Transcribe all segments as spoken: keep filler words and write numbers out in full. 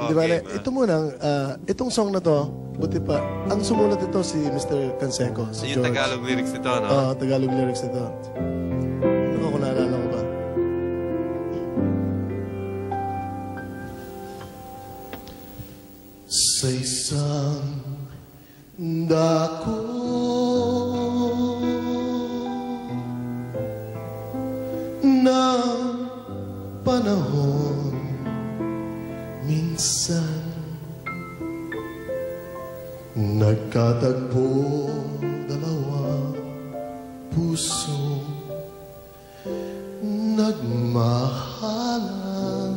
Di ba? Ito muna, uh, itong song na to, buti pa, ang sumulat ito si Mister Canseco, si yung George. Tagalog lyrics nito, no? Oo, uh, Tagalog lyrics nito. Ano ko kung naalala ko ba? Sa isang dako ng panahon, minsan nagkatagpo dalawa puso nagmahalan,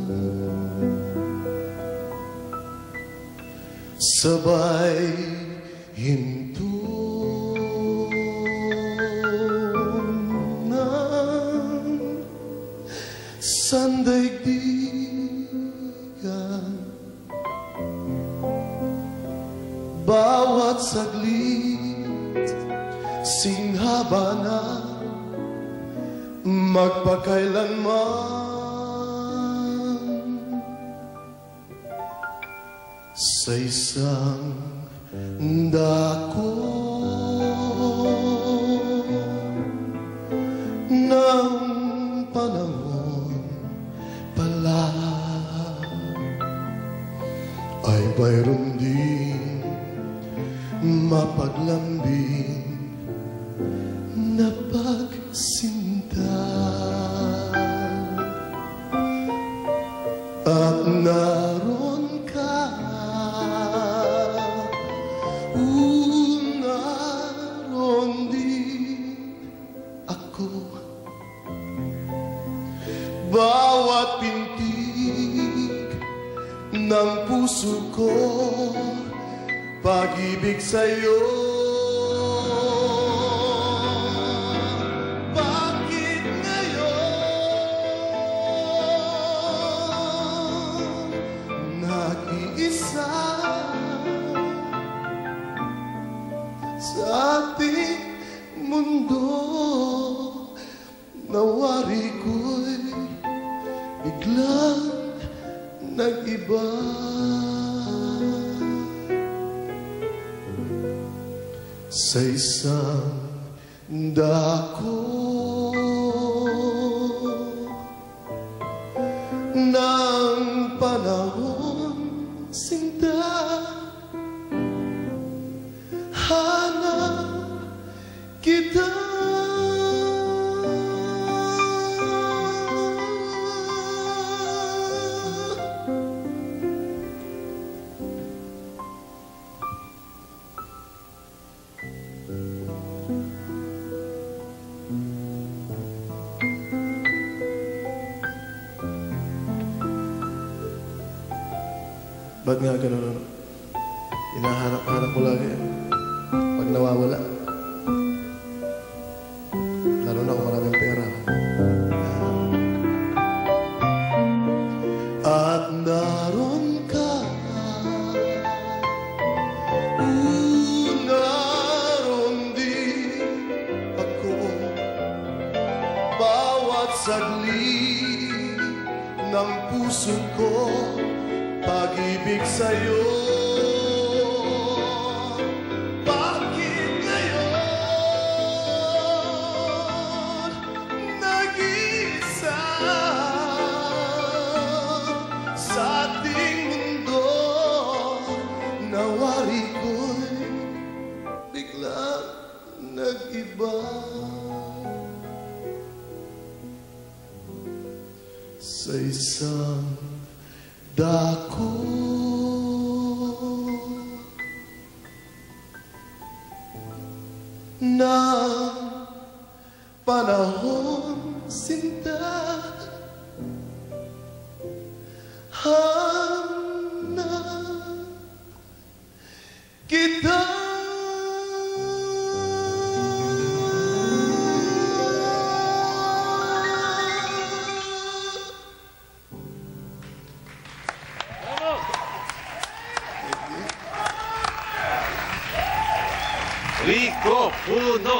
sabay hinto ng sandaigdigan. Bawat saglit singhaba na magpakailanman, sa isang dako ng panahon pala ay mayroon din mapaglambing na pagsinta, at naroon ka, uh, naroon din ako. Bawat pintig ng puso ko, pag-ibig sa'yo. Bakit ngayon nag-iisa sa ating mundo, nawari ko'y biglang nag-iba. Sa isang dako ng panahon, sinta, hanap kita. Ba't nga ganun, ano? Hinahanap-hanap mo lagi pag nawawala. Lalo na kung maraming pera. At naroon ka, uh, naroon din ako. Bawat saglit ng puso ko, pag-ibig sa'yo. Bakit ngayon nag-iisa sa ating mundo, nawari ko'y biglang nag-iba. Sa isang dako na panahon, sinta, hanap kita. Rico, Puno.